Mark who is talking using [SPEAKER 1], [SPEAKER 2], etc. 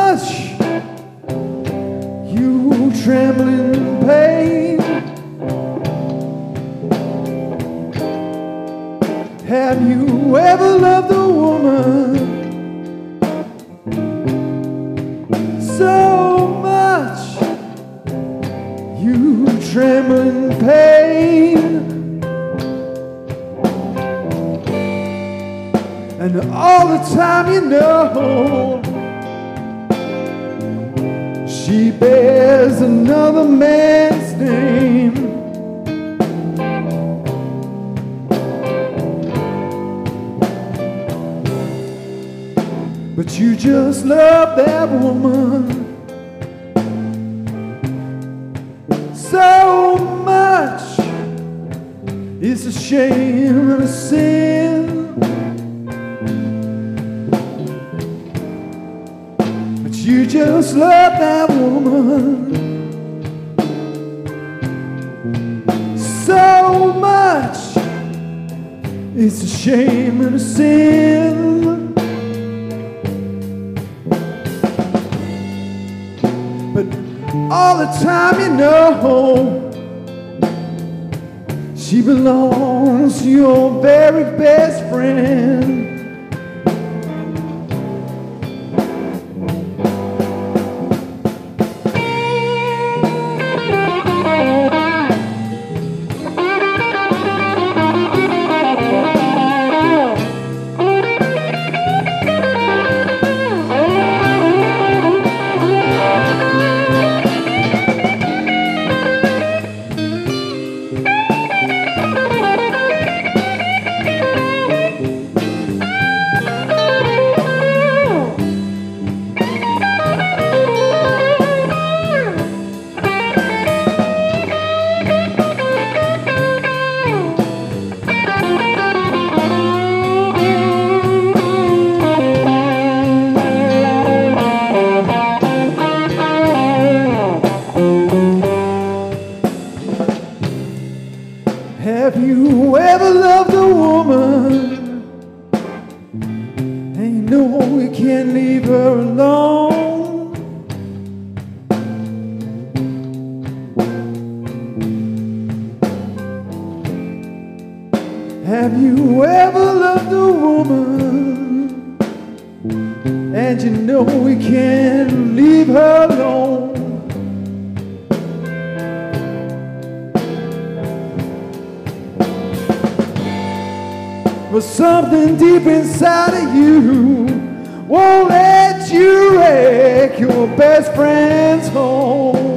[SPEAKER 1] much you tremble in pain. Have you ever loved a woman so much you tremble in pain? And all the time you know she bears another man's name. But you just love that woman so much, it's a shame and a sin. But you just love that woman so much, it's a shame and a sin. But all the time you know she belongs to your very best friend. Have you ever loved a woman and you know you can't leave her alone? Have you ever loved a woman and you know you can't leave her alone? But something deep inside of you won't let you wreck your best friend's home.